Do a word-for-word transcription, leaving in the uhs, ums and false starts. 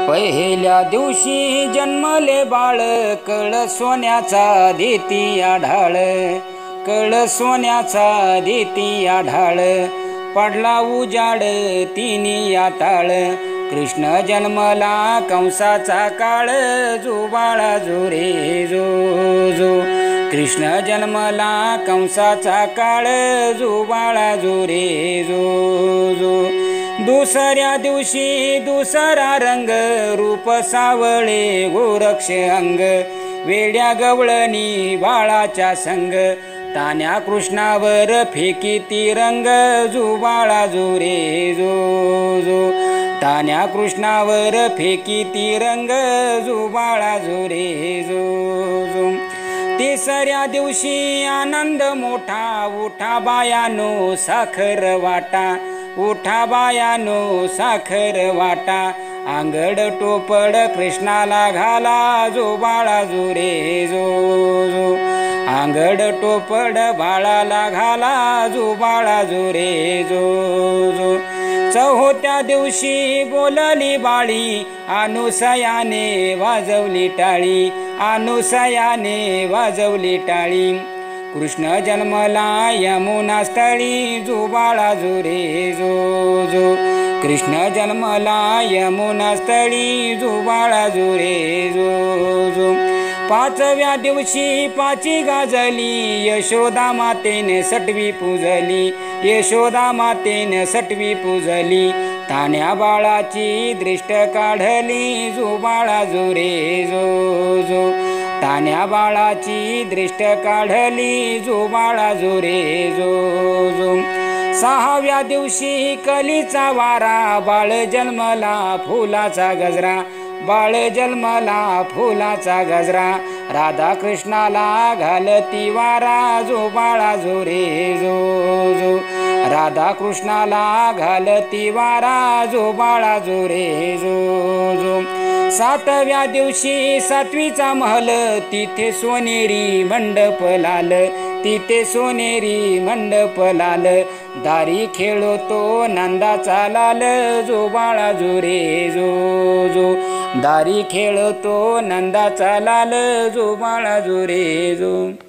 पहिल्या दिवशी जन्मले बाळ, कळ सोन्याचा देती आढाळ, कळ सोन्याचा देती आढाळ, पडला उजाड तिनी आताळ, कृष्ण जन्मला कंसाचा काळ, जो बाळा जो रे जो जो, कृष्ण जन्मला कंसाचा काळ, जो बाळा जो रे जो जो, दुसऱ्या दिवशी दुसरा रंग, रूप सावळे गोरक्ष अंग, वेड्या गवळणी बाळाच्या संग, तान्या कृष्णावर फेकी तिरंग, जो बाळा जो रे जो जो, तान्या कृष्णावर फेकी तिरंग, जो बाळा जो रे जो जो, तिसऱ्या दिवशी आनंद मोठा, उठा बायानो साखर वाटा, उठा बायानो साखर वाटा, आंगड टोपड कृष्णाला घाला, जो बाळा जो रे जो जो, आंगड टोपड बाळाला घाला, जो बाळा जो रे जो जो, चौथ्या दिवशी बोलली बाळी, अनुसयाने वाजवली टाळी, अनुसयाने वाजवली टाळी, कृष्ण जन्मला यमुना स्थळी, जो बाळा जो रे जो जो, कृष्ण जन्मला यमुना स्थळी, जो बाळा जो रे जो जो, पाचव्या दिवशी पाची गाजली, यशोदा मातेने सटवी पूजली, यशोदा मातेने सटवी पूजली, तान्या बाळाची दृष्ट काढली, जो बाळा जो रे जो जो, तान्या बाळाची दृष्ट काढली, जो बाळा जो रे जो जो, सहाव्या दिवशी कलीचा वारा, बाळ जन्मला फुलाचा गजरा, बाळ जन्मला फुलाचा गजरा, राधा कृष्णाला घालती वारा, जो बाळा जो रे जो जो, राधा कृष्णाला घालती वारा, जो बाळा जो रे जो जो, सातव्या दिवशी सातवीचा महल, तिथे सोनेरी मंडप लाल, तिथे सोनेरी मंडप लाल, दारी खेळतो नंदाचा लाल, जो बाळा जो रे जो जो, दारी खेळतो नंदाचा लाल, जो बाळा जो रे जो।